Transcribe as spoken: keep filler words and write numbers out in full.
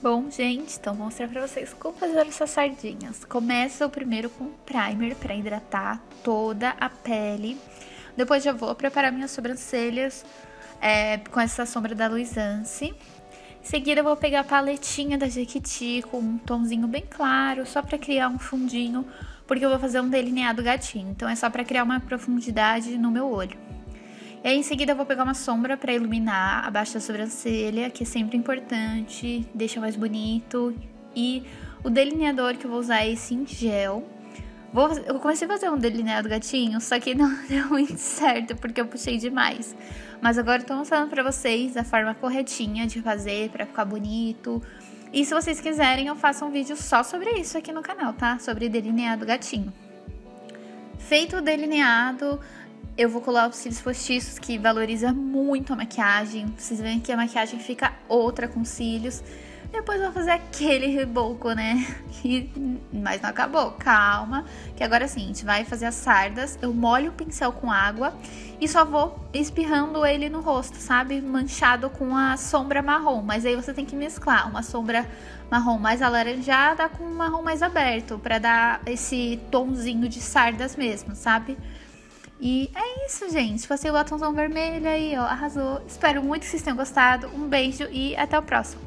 Bom, gente, então vou mostrar pra vocês como fazer essas sardinhas. Começa primeiro com primer pra hidratar toda a pele. Depois já vou preparar minhas sobrancelhas é, com essa sombra da Luisance. Em seguida eu vou pegar a paletinha da Jequiti com um tomzinho bem claro, só pra criar um fundinho, porque eu vou fazer um delineado gatinho. Então é só pra criar uma profundidade no meu olho. E aí, em seguida, eu vou pegar uma sombra pra iluminar abaixo da sobrancelha, que é sempre importante, deixa mais bonito. E o delineador que eu vou usar é esse em gel. Vou, eu comecei a fazer um delineado gatinho, só que não deu muito certo, porque eu puxei demais. Mas agora eu tô mostrando pra vocês a forma corretinha de fazer, pra ficar bonito. E se vocês quiserem, eu faço um vídeo só sobre isso aqui no canal, tá? Sobre delineado gatinho. Feito o delineado, eu vou colar os cílios postiços, que valoriza muito a maquiagem. Vocês veem que a maquiagem fica outra com cílios. Depois eu vou fazer aquele reboco, né? E, mas não acabou, calma. Que agora sim, a gente vai fazer as sardas. Eu molho o pincel com água e só vou espirrando ele no rosto, sabe? Manchado com a sombra marrom. Mas aí você tem que mesclar uma sombra marrom mais alaranjada com um marrom mais aberto, pra dar esse tomzinho de sardas mesmo, sabe? E é isso, gente. Passei o batomzão vermelho aí, ó, arrasou. Espero muito que vocês tenham gostado. Um beijo e até o próximo.